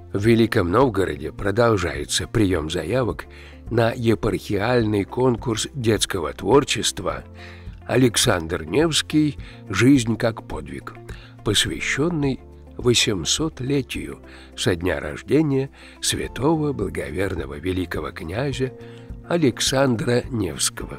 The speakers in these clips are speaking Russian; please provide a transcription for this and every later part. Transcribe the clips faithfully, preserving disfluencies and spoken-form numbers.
В Великом Новгороде продолжается прием заявок на епархиальный конкурс детского творчества «Александр Невский. Жизнь как подвиг», посвященный восьмисотлетию со дня рождения святого благоверного великого князя Александра Невского.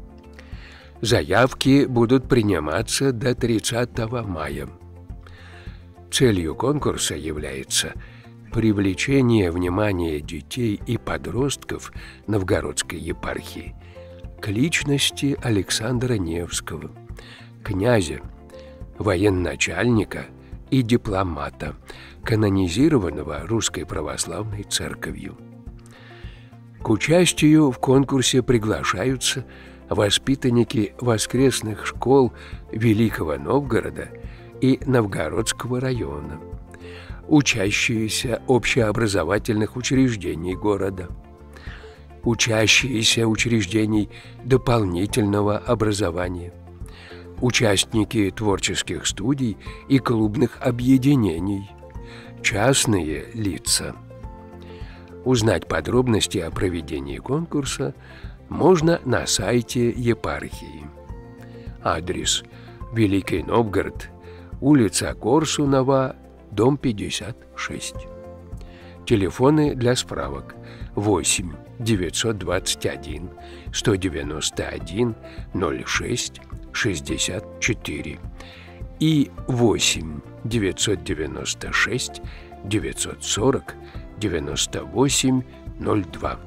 Заявки будут приниматься до тридцатого мая. Целью конкурса является привлечение внимания детей и подростков Новгородской епархии к личности Александра Невского, князя, военачальника и дипломата, канонизированного Русской Православной Церковью. К участию в конкурсе приглашаются воспитанники воскресных школ Великого Новгорода и Новгородского района, учащиеся общеобразовательных учреждений города, учащиеся учреждений дополнительного образования, участники творческих студий и клубных объединений, частные лица. Узнать подробности о проведении конкурса можно на сайте епархии. Адрес: Великий Новгород, улица Корсунова, дом пятьдесят шесть. Телефоны для справок: восемь девятьсот двадцать один сто девяносто один ноль шесть шестьдесят четыре и восемь девятьсот девяносто шесть девятьсот сорок девяносто восемь ноль два.